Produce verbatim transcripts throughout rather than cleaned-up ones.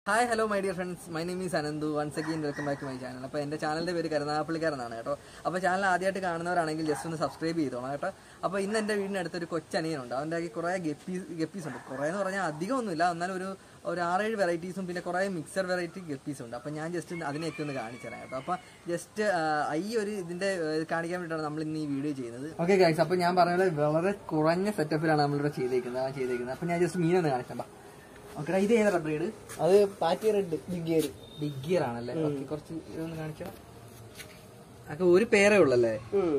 Hi, hello my dear friends. My name is Anandu. Once again, welcome back to my channel. അപ്പോൾ എൻ്റെ ചാനലിൻ്റെ പേര് കരുനാഗപ്പള്ളിക്കാരനാണ് കേട്ടോ. അപ്പോൾ ചാനൽ ആദ്യമായിട്ട് കാണുന്നവരാണെങ്കിൽ ജസ്റ്റ് ഒന്ന് സബ്സ്ക്രൈബ് ചെയ്തോളാം കേട്ടോ. അപ്പോൾ ഇന്ന് എൻ്റെ വീടിനടുത്തൊരു കൊച്ചനിയനുണ്ട്. അവൻ്റെ ആക്കി കുറേ ഗപ്പീസ് ഗപ്പീസ് ഉണ്ട്. കുറേ എന്ന് പറഞ്ഞാൽ അധികമൊന്നുമില്ല, എന്നാലും ഒരു ഒരു ആറേഴ് വെറൈറ്റീസും പിന്നെ കുറേ മിക്സർ വെറൈറ്റി ഗപ്പീസ് ഉണ്ട്. അപ്പോൾ ഞാൻ ജസ്റ്റ് അതിനെയൊക്കെ ഒന്ന് കാണിച്ചു തരാം കേട്ടോ. അപ്പോൾ ജസ്റ്റ് ഈ ഒരു ഇതിൻ്റെ കാണിക്കാൻ വേണ്ടിയിട്ടാണ് നമ്മൾ ഇന്ന് ഈ വീഡിയോ ചെയ്യുന്നത്. ഓക്കെ ഗൈസ്, അപ്പോൾ ഞാൻ പറഞ്ഞത് വളരെ കുറഞ്ഞ സെറ്റപ്പിലാണ് നമ്മളിവിടെ ചെയ്തേക്കുന്നത് ചെയ്തേക്കുന്നത് അപ്പോൾ ഞാൻ ജസ്റ്റ് മീനൊന്ന് കാണിച്ചാൽ. ഓക്കെ, ഇത് ഏതാ ബ്രീഡ്? അത് പാറ്റി red big gear. Big gear ആണല്ലേ? ഓക്കെ, കുറച്ച് ഇതൊന്ന് കാണിച്ചോ. അതൊക്കെ ഒരു പേരേ ഉള്ളല്ലേ?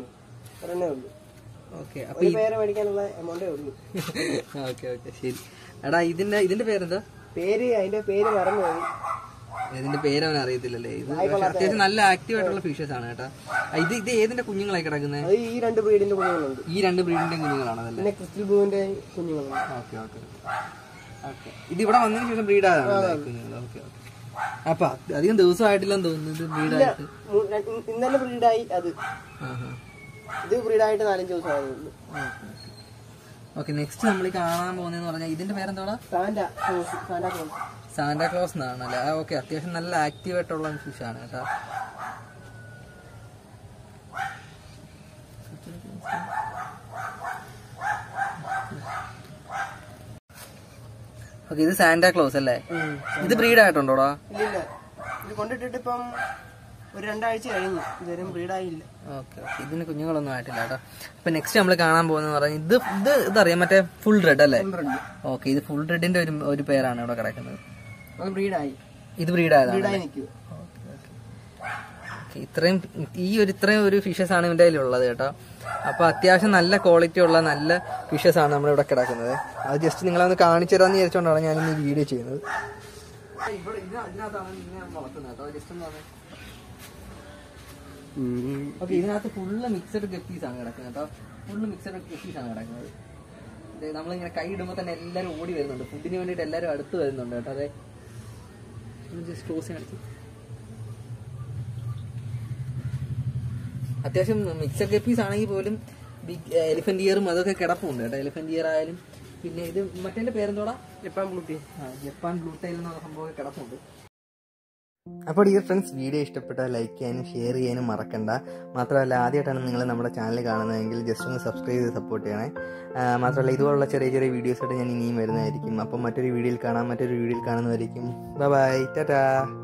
ഓക്കെ, അപ്പൊ പേര് മേടിക്കാനുള്ള എമൗണ്ടേ ഉള്ളൂ. ഓക്കെ ഓക്കെ ശരി. എടാ, ഇതിന്റെ ഇതിന്റെ പേരെന്താ? പേര് അതിന്റെ പേര് പറഞ്ഞു പോയി. ഇതിന്റെ പേര് അവൻ അറിയത്തില്ലല്ലേ? ഇത് അത്യാവശ്യം നല്ല ആക്റ്റീവ് ആയിട്ടുള്ള ഫിഷസ് ആണ് കേട്ടോ. ഇത് ഇത് ഏതിന്റെ കുഞ്ഞുങ്ങളായി കിടക്കുന്നത്? ഈ രണ്ട് ബ്രീഡിന്റെ കുഞ്ഞുങ്ങളുണ്ട്. ഈ രണ്ട് ബ്രീഡിന്റെ കുഞ്ഞുങ്ങളാണല്ലേ? പിന്നെ ക്രിസ്റ്റൽ ബ്ലൂവിന്റെ കുഞ്ഞുങ്ങളുണ്ട്. Okay okay okay. ഇത് ഇവിടെ വന്നതിന് ശേഷം ബ്രീഡാണ് കുഞ്ഞുങ്ങൾ. Okay okay. അപ്പൊ അധികം ദിവസമായിട്ടില്ലെന്ന് തോന്നുന്നു ഇത് ബ്രീഡായിട്ട്. ഇന്നലെ ബ്രീഡായി. അത് ഇത് ബ്രീഡായിട്ട് നാലഞ്ച് ദിവസമായുള്ളൂ. ഓക്കെ, നെക്സ്റ്റ് നമ്മൾ കാണാൻ പോകുന്നതെന്ന് പറഞ്ഞാൽ ഇതിന്റെ പേരെന്തോടാ? സാന്റാ ക്ലോസ് എന്നാണല്ലേ? ഓക്കെ, അത്യാവശ്യം നല്ല ആക്റ്റീവ് ആയിട്ടുള്ള ഫിഷ് ആണ് കേട്ടോ. ഓക്കെ, ഇത് സാന്റാ ക്ലോസ് അല്ലേ? ഇത് ബ്രീഡ് ആയിട്ടുണ്ടോടാ? ഇല്ല, ഇത് കൊണ്ടിട്ടിട്ട് ഇപ്പം ഒരു രണ്ടാഴ്ച കഴിഞ്ഞു. ഇതുവരെ ബ്രീഡായില്ല. ഓക്കെ ഓക്കെ, ഇതിന് കുഞ്ഞുങ്ങളൊന്നും ആയിട്ടില്ല കേട്ടോ. അപ്പൊ നെക്സ്റ്റ് നമ്മൾ കാണാൻ പോകുന്നത് പറഞ്ഞാൽ ഇത് ഇത് ഇതറിയാം, മറ്റേ ഫുൾ റെഡ് അല്ലേ? ഓക്കെ, ഇത് ഫുൾ റെഡിന്റെ ഒരു ഒരു പേരാണ് ഇവിടെ കിടക്കുന്നത്. അത് ബ്രീഡായി. ഇത് ബ്രീഡായതാണ്. ഇത്രയും ഈ ഒരു ഇത്രയും ഒരു ഫിഷസ് ആണ് ഇവന്റെ കയ്യിലുള്ളത് കേട്ടോ. അപ്പൊ അത്യാവശ്യം നല്ല ക്വാളിറ്റി ഉള്ള നല്ല ഫിഷസ് ആണ് നമ്മളിവിടെ കിടക്കുന്നത്. അത് ജസ്റ്റ് നിങ്ങളൊന്ന് കാണിച്ചു തരാന്ന് വിചാരിച്ചോണ്ടാണ് ഞാൻ ഇന്ന് വീഡിയോ ചെയ്യുന്നത്. ഓക്കെ, ഇതിനകത്ത് ഫുള്ള് മിക്സഡ് ഗപ്പീസ് ആണ് കിടക്കുന്നത് കേട്ടോ. ഫുള്ള് മിക്സഡ് ഗപ്പീസ് ആണ് കിടക്കുന്നത്. നമ്മളിങ്ങനെ കൈ ഇടുമ്പോൾ തന്നെ എല്ലാവരും ഓടി വരുന്നുണ്ട്. ഫുഡിന് വേണ്ടിയിട്ട് എല്ലാവരും അടുത്ത് വരുന്നുണ്ട് കേട്ടോ. അതെ, ജസ്റ്റ് ക്ലോസ് കാണിച്ചു. അത്യാവശ്യം മിക്സഡ് ഗപ്പീസ് ആണെങ്കിൽ പോലും ബിഗ് എലിഫന്റ് ഇയറും അതൊക്കെ കിടപ്പുണ്ട് കേട്ടോ. എലിഫന്റ് ഇയർ ആയാലും പിന്നെ ഇത് മറ്റേ പേരെന്തോടാ? Japan blue tail. ആ, ജപ്പാൻ ബ്ലൂ ടൈൽ എന്ന സംഭവം കിടപ്പുണ്ട്. അപ്പോൾ ഡിയർ ഫ്രണ്ട്സ്, വീഡിയോ ഇഷ്ടപ്പെട്ടാൽ ലൈക്ക് ചെയ്യാനും ഷെയർ ചെയ്യാനും മറക്കണ്ട. മാത്രമല്ല, ആദ്യമായിട്ടാണ് നിങ്ങൾ നമ്മുടെ ചാനൽ കാണുന്നതെങ്കിൽ ജസ്റ്റ് ഒന്ന് സബ്സ്ക്രൈബ് ചെയ്ത് സപ്പോർട്ട് ചെയ്യണേ. മാത്രമല്ല, ഇതുപോലുള്ള ചെറിയ ചെറിയ വീഡിയോസായിട്ട് ഞാൻ ഇനിയും വരുന്നതായിരിക്കും. അപ്പം മറ്റൊരു വീഡിയോയിൽ കാണാം. മറ്റൊരു വീഡിയോയിൽ കാണുന്നതായിരിക്കും. Bye bye, Tata.